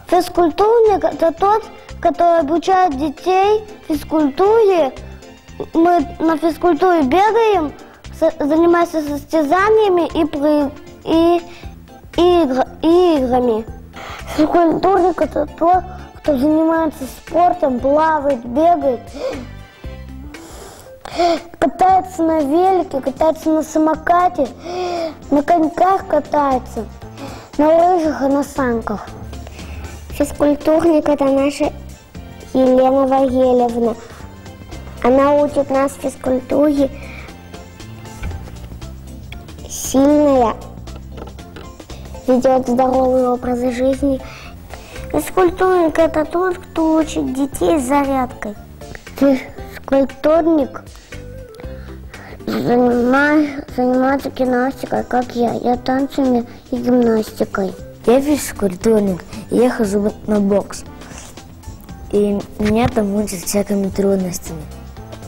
Физкультурник – это тот, который обучает детей физкультуре. Мы на физкультуре бегаем, занимаемся состязаниями и играми. Физкультурник – это тот, кто занимается спортом, плавает, бегает, катается на велике, катается на самокате, на коньках катается, на лыжах и на санках. Физкультурник – это наша Елена Вагелевна. Она учит нас физкультуре, сильная, ведет здоровый образ жизни. Физкультурник – это тот, кто учит детей зарядкой. Физкультурник занимается гимнастикой, как я. Я танцами и гимнастикой. Я физкультурник, я хожу на бокс. И меня там учат всякими трудностями.